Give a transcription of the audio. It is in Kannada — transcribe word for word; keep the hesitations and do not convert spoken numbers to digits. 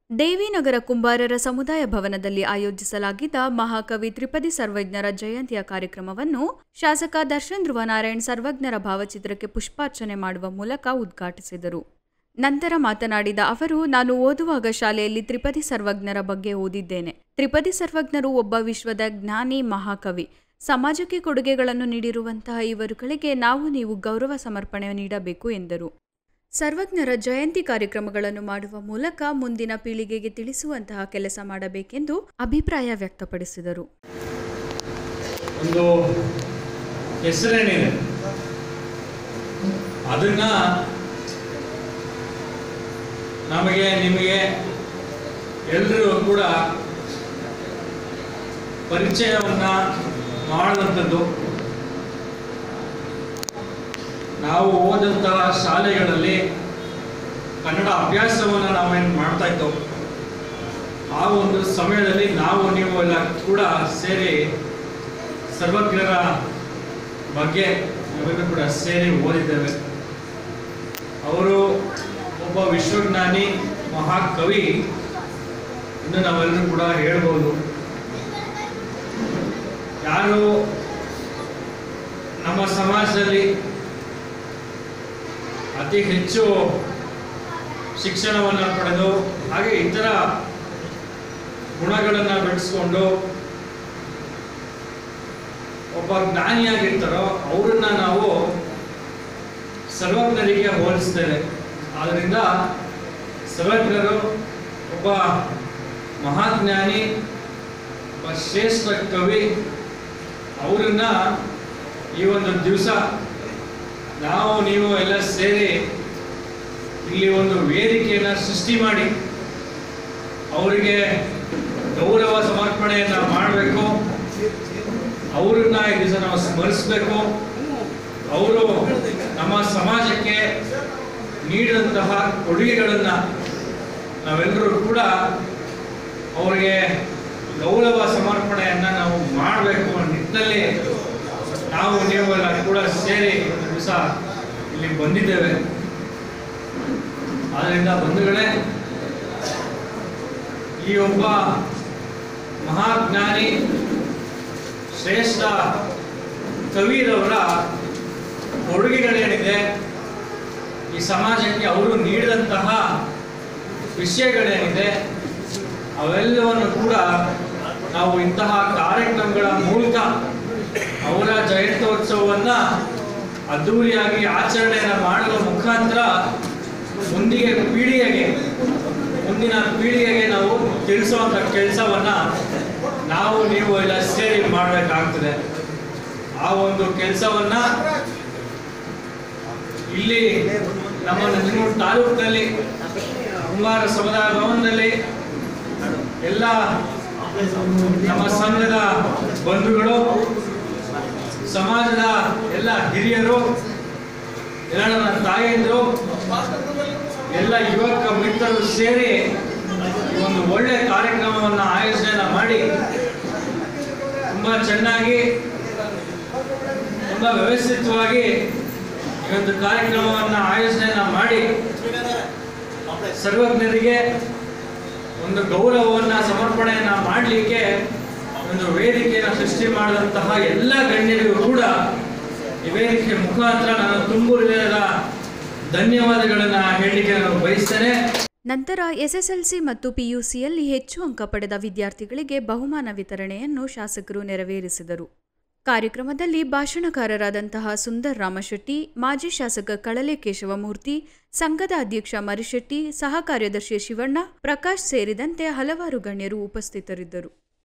ದೇವಿನಗರ ಕುಂಬಾರರ ಸಮುದಾಯ ಭವನದಲ್ಲಿ ಆಯೋಜಿಸಲಾಗಿದ್ದ ಮಹಾಕವಿ ತ್ರಿಪದಿ ಸರ್ವಜ್ಞರ ಜಯಂತಿಯ ಕಾರ್ಯಕ್ರಮವನ್ನು ಶಾಸಕ ದರ್ಶನ್ ಧ್ರುವನಾರಾಯಣ್ ಸರ್ವಜ್ಞರ ಭಾವಚಿತ್ರಕ್ಕೆ ಪುಷ್ಪಾರ್ಚನೆ ಮಾಡುವ ಮೂಲಕ ಉದ್ಘಾಟಿಸಿದರು. ನಂತರ ಮಾತನಾಡಿದ ಅವರು, ನಾನು ಓದುವಾಗ ಶಾಲೆಯಲ್ಲಿ ತ್ರಿಪದಿ ಸರ್ವಜ್ಞರ ಬಗ್ಗೆ ಓದಿದ್ದೇನೆ. ತ್ರಿಪದಿ ಸರ್ವಜ್ಞರು ಒಬ್ಬ ವಿಶ್ವದ ಜ್ಞಾನಿ, ಮಹಾಕವಿ. ಸಮಾಜಕ್ಕೆ ಕೊಡುಗೆಗಳನ್ನು ನೀಡಿರುವಂತಹ ಇವರುಗಳಿಗೆ ನಾವು ನೀವು ಗೌರವ ಸಮರ್ಪಣೆ ನೀಡಬೇಕು ಎಂದರು. ಸರ್ವಜ್ಞರ ಜಯಂತಿ ಕಾರ್ಯಕ್ರಮಗಳನ್ನು ಮಾಡುವ ಮೂಲಕ ಮುಂದಿನ ಪೀಳಿಗೆಗೆ ತಿಳಿಸುವಂತಹ ಕೆಲಸ ಮಾಡಬೇಕೆಂದು ಅಭಿಪ್ರಾಯ ವ್ಯಕ್ತಪಡಿಸಿದರು. ಒಂದು ಹೆಸರೇನಿದೆ, ಅದನ್ನ ನಮಗೆ ನಿಮಗೆ ಎಲ್ಲರೂ ಕೂಡ ಪರಿಚಯವನ್ನ ಮಾಡುವಂಥದ್ದು. ನಾವು ಓದಂತಹ ಶಾಲೆಗಳಲ್ಲಿ ಕನ್ನಡ ಅಭ್ಯಾಸವನ್ನು ನಾವೇನು ಮಾಡ್ತಾ ಇದ್ದೋ ಆ ಒಂದು ಸಮಯದಲ್ಲಿ ನಾವು ನೀವು ಎಲ್ಲ ಕೂಡ ಸೇರಿ ಸರ್ವಜ್ಞರ ಬಗ್ಗೆ ನಾವೆಲ್ಲರೂ ಕೂಡ ಸೇರಿ ಓದಿದ್ದೇವೆ. ಅವರು ಒಬ್ಬ ವಿಶ್ವಜ್ಞಾನಿ, ಮಹಾಕವಿ ಎಂದು ನಾವೆಲ್ಲರೂ ಕೂಡ ಹೇಳ್ಬೋದು. ಯಾರು ನಮ್ಮ ಸಮಾಜದಲ್ಲಿ ಅತಿ ಹೆಚ್ಚು ಶಿಕ್ಷಣವನ್ನು ಪಡೆದು ಹಾಗೆ ಇತರ ಗುಣಗಳನ್ನು ಬೆಳೆಸ್ಕೊಂಡು ಒಬ್ಬ ಜ್ಞಾನಿಯಾಗಿರ್ತಾರೋ ಅವರನ್ನ ನಾವು ಸರ್ವಜ್ಞರಿಗೆ ಹೋಲಿಸ್ತೇವೆ. ಆದ್ದರಿಂದ ಸರ್ವಜ್ಞರು ಒಬ್ಬ ಮಹಾಜ್ಞಾನಿ, ಒಬ್ಬ ಶ್ರೇಷ್ಠ ಕವಿ. ಅವರನ್ನ ಈ ಒಂದು ದಿವಸ ನಾವು ನೀವು ಎಲ್ಲ ಸೇರಿ ಇಲ್ಲಿ ಒಂದು ವೇದಿಕೆಯನ್ನು ಸೃಷ್ಟಿ ಮಾಡಿ ಅವರಿಗೆ ಗೌರವ ಸಮರ್ಪಣೆಯನ್ನು ಮಾಡಬೇಕು. ಅವರನ್ನ ಈ ದಿವಸ ನಾವು ಸ್ಮರಿಸಬೇಕು. ಅವರು ನಮ್ಮ ಸಮಾಜಕ್ಕೆ ನೀಡಿದಂತಹ ಕೊಡುಗೆಗಳನ್ನು ನಾವೆಲ್ಲರೂ ಕೂಡ ಅವರಿಗೆ ಗೌರವ ಸಮರ್ಪಣೆಯನ್ನು ನಾವು ಮಾಡಬೇಕು ಅನ್ನೋ ನಿಟ್ಟಿನಲ್ಲಿ ನಾವು ನೀವೆಲ್ಲ ಕೂಡ ಸೇರಿ ಒಂದು ದಿವಸ ಇಲ್ಲಿ ಬಂದಿದ್ದೇವೆ. ಆದ್ದರಿಂದ ಬಂಧುಗಳೇ, ಈ ಒಬ್ಬ ಮಹಾಜ್ಞಾನಿ, ಶ್ರೇಷ್ಠ ಕವಿರವರ ಕೊಡುಗೆಗಳೇನಿದೆ, ಈ ಸಮಾಜಕ್ಕೆ ಅವರು ನೀಡಿದಂತಹ ವಿಷಯಗಳೇನಿದೆ ಅವೆಲ್ಲವನ್ನು ಕೂಡ ನಾವು ಇಂತಹ ಕಾರ್ಯಕ್ರಮಗಳ ಮೂಲಕ ಅವರ ಜಯಂತ್ಯೋತ್ಸವವನ್ನು ಅದ್ದೂರಿಯಾಗಿ ಆಚರಣೆಯನ್ನು ಮಾಡುವ ಮುಖಾಂತರ ಮುಂದಿನ ಪೀಳಿಗೆಗೆ ಮುಂದಿನ ಪೀಳಿಗೆಗೆ ನಾವು ತಿಳಿಸುವಂಥ ಕೆಲಸವನ್ನು ನಾವು ನೀವು ಎಲ್ಲ ಸೇರಿ ಮಾಡಬೇಕಾಗ್ತದೆ. ಆ ಒಂದು ಕೆಲಸವನ್ನು ಇಲ್ಲಿ ನಮ್ಮ ನಂಜನಗೂಡು ತಾಲೂಕಿನಲ್ಲಿ ಕುಂಬಾರ ಸಮುದಾಯ ಭವನದಲ್ಲಿ ಎಲ್ಲ ನಮ್ಮ ಸಂಘದ ಬಂಧುಗಳು, ಸಮಾಜದ ಎಲ್ಲ ಹಿರಿಯರು, ಎಲ್ಲ ನನ್ನ ತಾಯಂದಿರು, ಎಲ್ಲ ಯುವಕ ಮಿತ್ರರು ಸೇರಿ ಒಂದು ಒಳ್ಳೆ ಕಾರ್ಯಕ್ರಮವನ್ನು ಆಯೋಜನೆ ಮಾಡಿ ತುಂಬ ಚೆನ್ನಾಗಿ, ತುಂಬ ವ್ಯವಸ್ಥಿತವಾಗಿ ಈ ಒಂದು ಕಾರ್ಯಕ್ರಮವನ್ನು ಆಯೋಜನೆ ಮಾಡಿ ಸರ್ವಜ್ಞರಿಗೆ ಒಂದು ಗೌರವವನ್ನು ಸಮರ್ಪಣೆಯನ್ನು ಮಾಡಲಿಕ್ಕೆ ಒಂದು ವೇದಿಕೆಯನ್ನು ಸೃಷ್ಟಿ ಮಾಡಿದಂತಹ ಎಲ್ಲ ಗಣ್ಯರಿಗೂ ಕೂಡ ಈ ವೇದಿಕೆ ಮುಖಾಂತರ ನಾನು ತುಂಬು ಹೃದಯದ ಧನ್ಯವಾದಗಳನ್ನು ಹೇಳಲಿಕ್ಕೆ ನಾನು ಬಯಸ್ತೇನೆ. ನಂತರ ಎಸ್ಎಸ್ಎಲ್ಸಿ ಮತ್ತು ಪಿಯುಸಿಯಲ್ಲಿ ಹೆಚ್ಚು ಅಂಕ ಪಡೆದ ವಿದ್ಯಾರ್ಥಿಗಳಿಗೆ ಬಹುಮಾನ ವಿತರಣೆಯನ್ನು ಶಾಸಕರು ನೆರವೇರಿಸಿದರು. ಕಾರ್ಯಕ್ರಮದಲ್ಲಿ ಭಾಷಣಕಾರರಾದಂತಹ ಸುಂದರ್ ರಾಮಶೆಟ್ಟಿ, ಮಾಜಿ ಶಾಸಕ ಕಳಲೆ ಕೇಶವಮೂರ್ತಿ, ಸಂಘದ ಅಧ್ಯಕ್ಷ ಮರಿಶೆಟ್ಟಿ, ಸಹ ಕಾರ್ಯದರ್ಶಿ ಶಿವಣ್ಣ, ಪ್ರಕಾಶ್ ಸೇರಿದಂತೆ ಹಲವಾರು ಗಣ್ಯರು ಉಪಸ್ಥಿತರಿದ್ದರು.